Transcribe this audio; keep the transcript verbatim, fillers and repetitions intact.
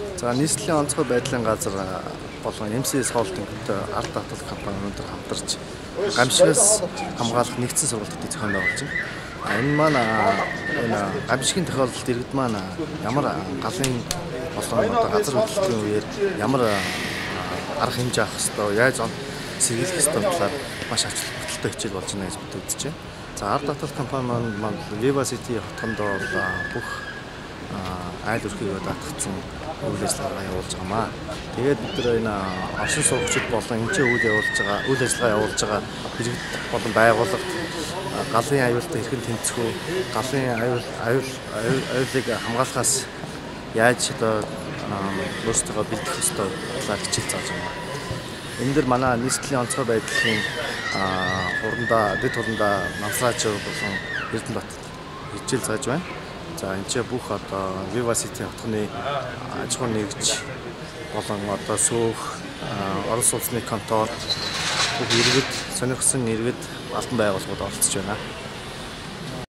За нийслэлийн онцгой байдлын газар болон эм си эс Holding-тэй ард татвар компани өнөөдөр хамтарч гамшигаас хамгаалах нэгдсэн сургалтын зохион байгуулж байна. Энэ маань энэ гамшигын тохиолдолд иргэд маань ямар галын болон одоо газар хөдлөлтийн үеэр ямар арга хэмжээ авах ёстой, яаж сэргийлэх ёстой талаар маш ач холбогдолтой хичээл болж байна гэж бид үзэж байна. За ард татвар компани маань Viva City хотгонд бол бүх айл өрхийгөө даатгцсан үйл ажиллагаа явуулж байгаамаа. Тэгээд бид нар энэ оршин суугчид болон энэ үйл явуулж байгаа үйл ажиллагаа явуулж байгаа иргэд болон байгууллагад галын аюултай хэрхэн тэнцэх, галын аюул аюул аюулыг хамгаалахаас яаж одоо өөрсдөө бэлдэх ёстой талаар хичээл зааж байна. Энэ дэр манай нийслэлийн онцгой байдлын хурандаа дэд хурандаа Намсраач болон Эрдэнэбат хичээл зааж байна. За энэ ч бүх одоо Viva City хотгоны аж ахуйн нэгж болон одоо сөөх Орос улсны контор бүх иргэд сонирхсан иргэд албан байгууллагууд оролцож байна.